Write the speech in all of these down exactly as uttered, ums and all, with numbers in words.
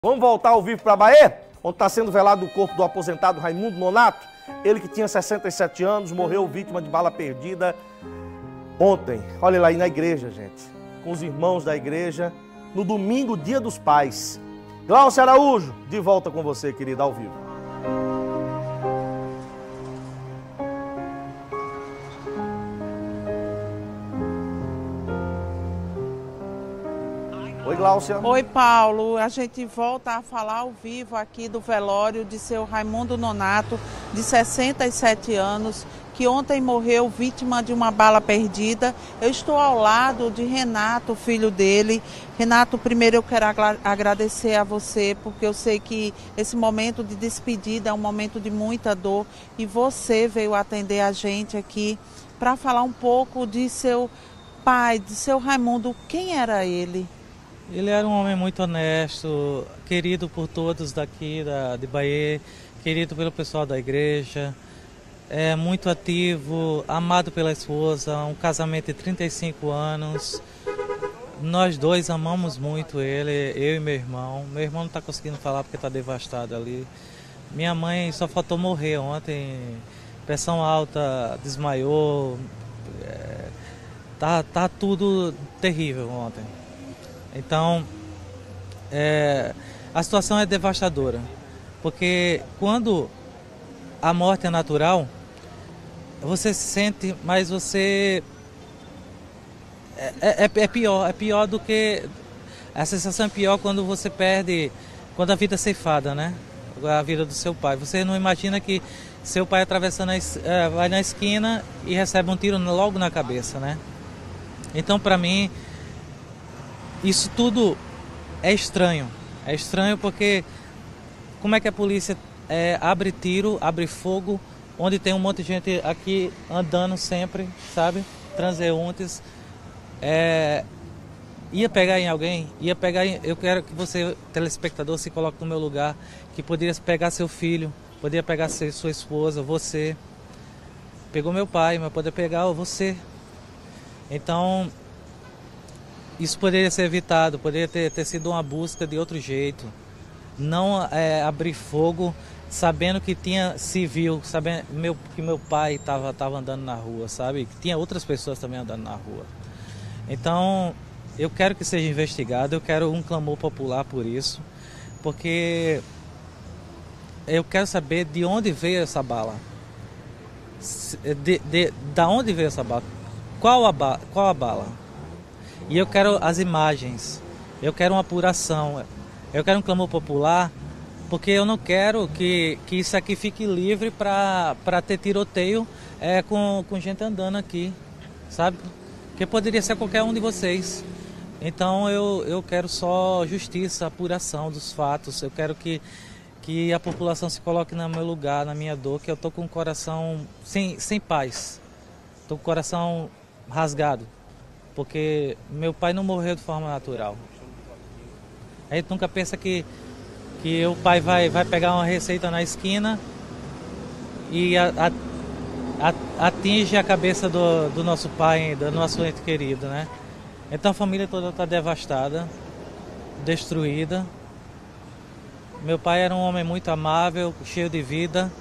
Vamos voltar ao vivo para a Bahia, onde está sendo velado o corpo do aposentado Raimundo Nonato. Ele que tinha sessenta e sete anos, morreu vítima de bala perdida ontem. Olha lá aí na igreja, gente, com os irmãos da igreja, no domingo, dia dos pais. Glaucio Araújo, de volta com você, querida, ao vivo. Oi, Glaucia. Oi, Paulo. A gente volta a falar ao vivo aqui do velório de seu Raimundo Nonato, de sessenta e sete anos, que ontem morreu vítima de uma bala perdida. Eu estou ao lado de Renato, filho dele. Renato, primeiro eu quero agradecer a você, porque eu sei que esse momento de despedida é um momento de muita dor e você veio atender a gente aqui para falar um pouco de seu pai, de seu Raimundo. Quem era ele? Ele era um homem muito honesto, querido por todos daqui da, de Bahia, querido pelo pessoal da igreja, é muito ativo, amado pela esposa, um casamento de trinta e cinco anos. Nós dois amamos muito ele, eu e meu irmão. Meu irmão não está conseguindo falar porque está devastado ali. Minha mãe só faltou morrer ontem, pressão alta, desmaiou, é, tá, tá tudo terrível ontem. Então, é, a situação é devastadora, porque quando a morte é natural, você se sente, mas você é, é, é pior, é pior do que, a sensação é pior quando você perde, quando a vida é ceifada, né? A vida do seu pai. Você não imagina que seu pai atravessando, a, é, vai na esquina e recebe um tiro logo na cabeça, né? Então, para mim, isso tudo é estranho, é estranho porque como é que a polícia é, abre tiro, abre fogo, onde tem um monte de gente aqui andando sempre, sabe, transeuntes, é, ia pegar em alguém, ia pegar em, eu quero que você, telespectador, se coloque no meu lugar, que poderia pegar seu filho, poderia pegar sua esposa, você, pegou meu pai, mas poderia pegar você, então isso poderia ser evitado, poderia ter, ter sido uma busca de outro jeito. Não é, abrir fogo sabendo que tinha civil, sabendo meu, que meu pai estava tava andando na rua, sabe? Que tinha outras pessoas também andando na rua. Então, eu quero que seja investigado, eu quero um clamor popular por isso, porque eu quero saber de onde veio essa bala. De, de, da onde veio essa bala? Qual a, ba, qual a bala? E eu quero as imagens, eu quero uma apuração, eu quero um clamor popular, porque eu não quero que, que isso aqui fique livre para ter tiroteio é, com, com gente andando aqui, sabe? Porque poderia ser qualquer um de vocês. Então eu, eu quero só justiça, apuração dos fatos, eu quero que, que a população se coloque no meu lugar, na minha dor, que eu estou com o coração sem, sem paz, estou com o coração rasgado. Porque meu pai não morreu de forma natural. A gente nunca pensa que, que o pai vai, vai pegar uma receita na esquina e a, a, a, atinge a cabeça do, do nosso pai, do nosso ente querido, né? Então a família toda está devastada, destruída. Meu pai era um homem muito amável, cheio de vida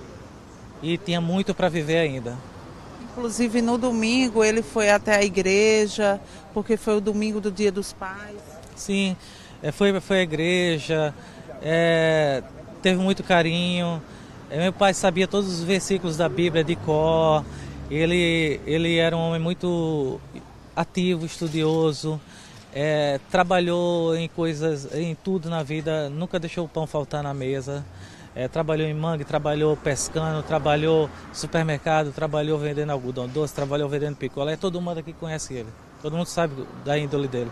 e tinha muito para viver ainda. Inclusive no domingo ele foi até a igreja, porque foi o domingo do Dia dos Pais. Sim, foi, foi à igreja, é, teve muito carinho. Meu pai sabia todos os versículos da Bíblia de cor, ele, ele era um homem muito ativo, estudioso, é, trabalhou em coisas, em tudo na vida, nunca deixou o pão faltar na mesa. É, trabalhou em mangue, trabalhou pescando, trabalhou no supermercado, trabalhou vendendo algodão doce, trabalhou vendendo picolé. Todo mundo aqui conhece ele, todo mundo sabe da índole dele.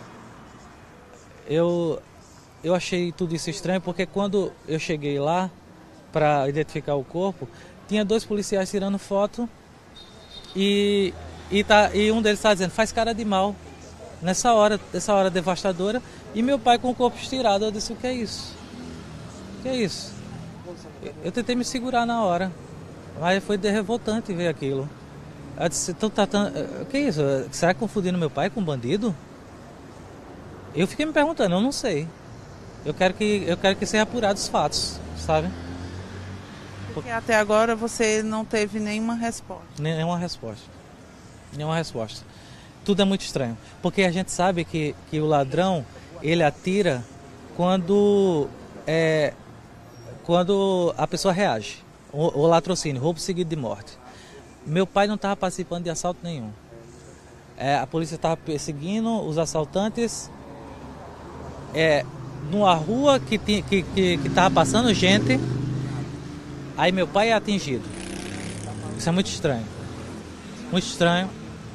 Eu, eu achei tudo isso estranho porque quando eu cheguei lá para identificar o corpo, tinha dois policiais tirando foto e, e, tá, e um deles estava dizendo, faz cara de mal, nessa hora, nessa hora devastadora, e meu pai com o corpo estirado. Eu disse, o que é isso? O que é isso? Eu tentei me segurar na hora, mas foi revoltante ver aquilo. Eu disse, então tá, tá, o que é isso? Será que confundindo meu pai com bandido? Eu fiquei me perguntando, eu não sei. Eu quero que, eu quero que seja apurado os fatos, sabe? Porque até agora você não teve nenhuma resposta. Nenhuma resposta. Nenhuma resposta. Tudo é muito estranho. Porque a gente sabe que, que o ladrão, ele atira quando, é, quando a pessoa reage. O, o latrocínio, roubo seguido de morte. Meu pai não estava participando de assalto nenhum. É, a polícia estava perseguindo os assaltantes é, numa rua que estava que, que, que tava passando gente. Aí meu pai é atingido. Isso é muito estranho. Muito estranho.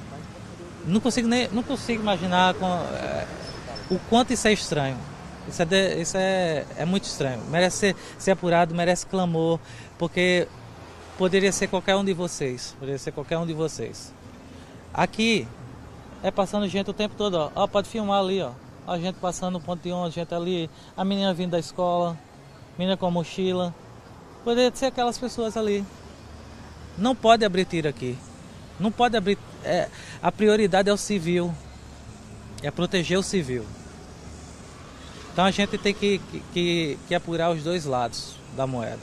Não consigo, nem, não consigo imaginar com, é, o quanto isso é estranho. Isso é, de, isso é, é muito estranho. Merece ser, ser apurado, merece clamor, porque poderia ser qualquer um de vocês. Poderia ser qualquer um de vocês. Aqui é passando gente o tempo todo, ó. Ó, pode filmar ali, ó. A gente passando no ponto de ônibus, gente ali, a menina vindo da escola, menina com a mochila. Poderia ser aquelas pessoas ali. Não pode abrir tiro aqui. Não pode abrir. É, a prioridade é o civil. É proteger o civil. Então a gente tem que, que, que apurar os dois lados da moeda.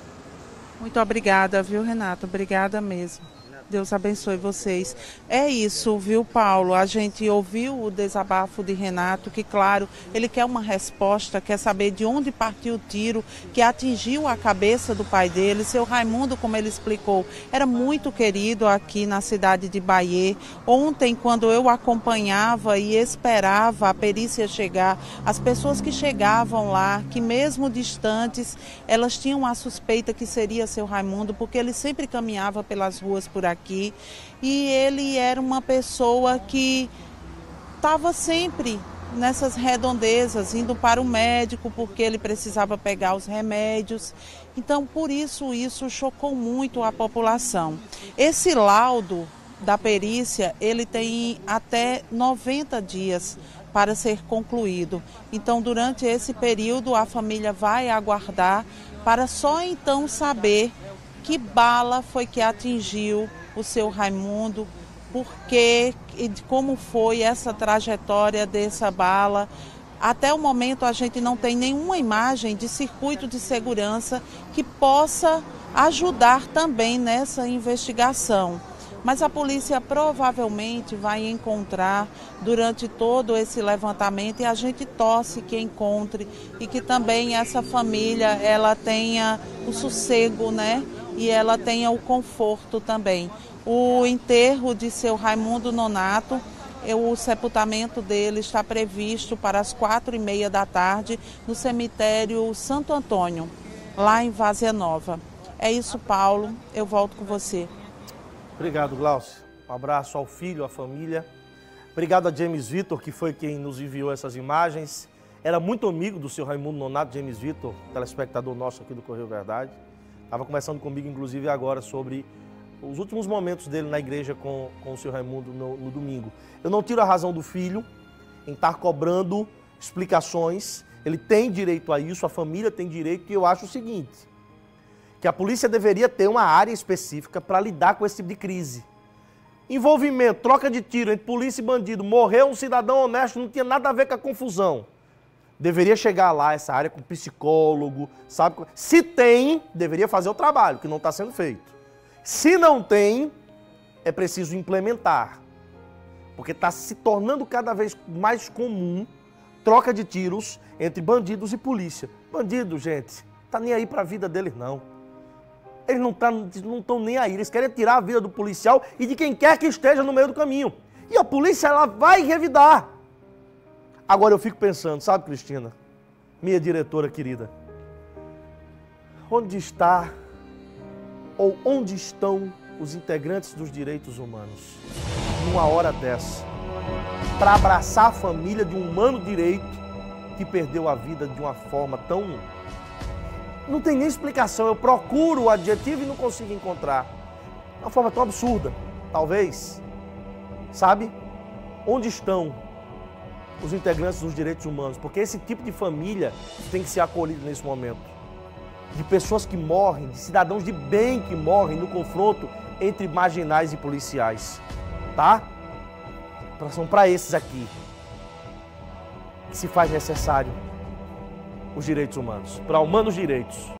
Muito obrigada, viu, Renato? Obrigada mesmo. Deus abençoe vocês. É isso, viu, Paulo? A gente ouviu o desabafo de Renato, que, claro, ele quer uma resposta, quer saber de onde partiu o tiro que atingiu a cabeça do pai dele. Seu Raimundo, como ele explicou, era muito querido aqui na cidade de Baiê. Ontem, quando eu acompanhava e esperava a perícia chegar, as pessoas que chegavam lá, que mesmo distantes, elas tinham a suspeita que seria seu Raimundo, porque ele sempre caminhava pelas ruas por aqui. Aqui, e ele era uma pessoa que estava sempre nessas redondezas, indo para o médico porque ele precisava pegar os remédios. Então, por isso, isso chocou muito a população. Esse laudo da perícia, ele tem até noventa dias para ser concluído. Então, durante esse período, a família vai aguardar para só então saber que bala foi que atingiu o seu Raimundo, porque e como foi essa trajetória dessa bala. Até o momento a gente não tem nenhuma imagem de circuito de segurança que possa ajudar também nessa investigação. Mas a polícia provavelmente vai encontrar durante todo esse levantamento e a gente torce que encontre e que também essa família ela tenha o sossego, né? E ela tenha o conforto também. O enterro de seu Raimundo Nonato, o sepultamento dele está previsto para as quatro e meia da tarde no cemitério Santo Antônio, lá em Várzea Nova. É isso, Paulo. Eu volto com você. Obrigado, Glaucio. Um abraço ao filho, à família. Obrigado a James Vitor, que foi quem nos enviou essas imagens. Era muito amigo do seu Raimundo Nonato, James Vitor, telespectador nosso aqui do Correio Verdade. Estava conversando comigo, inclusive, agora sobre os últimos momentos dele na igreja com, com o seu Raimundo no, no domingo. Eu não tiro a razão do filho em estar cobrando explicações. Ele tem direito a isso, a família tem direito, e eu acho o seguinte, que a polícia deveria ter uma área específica para lidar com esse tipo de crise. Envolvimento, troca de tiro entre polícia e bandido, morreu um cidadão honesto, não tinha nada a ver com a confusão. Deveria chegar lá, essa área, com psicólogo, sabe? Se tem, deveria fazer o trabalho, que não está sendo feito. Se não tem, é preciso implementar. Porque está se tornando cada vez mais comum troca de tiros entre bandidos e polícia. Bandido, gente, tá nem aí para a vida deles, não. Eles não estão nem aí, eles querem tirar a vida do policial e de quem quer que esteja no meio do caminho. E a polícia, ela vai revidar. Agora eu fico pensando, sabe, Cristina, minha diretora querida, onde está ou onde estão os integrantes dos direitos humanos numa hora dessa, para abraçar a família de um humano direito que perdeu a vida de uma forma tão... Não tem nem explicação, eu procuro o adjetivo e não consigo encontrar. De uma forma tão absurda, talvez. Sabe? Onde estão os integrantes dos direitos humanos? Porque esse tipo de família tem que ser acolhido nesse momento. De pessoas que morrem, de cidadãos de bem que morrem no confronto entre marginais e policiais. Tá? São para esses aqui que se faz necessário os direitos humanos, para Humanos Direitos.